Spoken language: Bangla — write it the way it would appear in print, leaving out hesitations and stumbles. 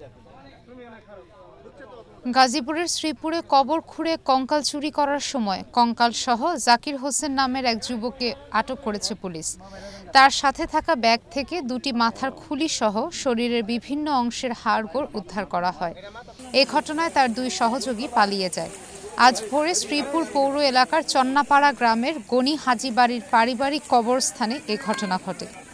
গাজীপুরের শ্রীপুরে কবর খুঁড়ে কঙ্কাল চুরি করার সময় কঙ্কাল সহ জাকির হোসেন নামের এক যুবককে আটক করেছে পুলিশ। তার সাথে থাকা ব্যাগ থেকে দুটি মাথার খুলি সহ শরীরের বিভিন্ন অংশের হাড়গোড় উদ্ধার করা হয়। এ ঘটনায় তার দুই সহযোগী পালিয়ে যায়। আজ ভোরে শ্রীপুর পৌর এলাকার চন্নাপাড়া গ্রামের গনি হাজি বাড়ির পারিবারিক কবরস্থানে এ ঘটনা ঘটে।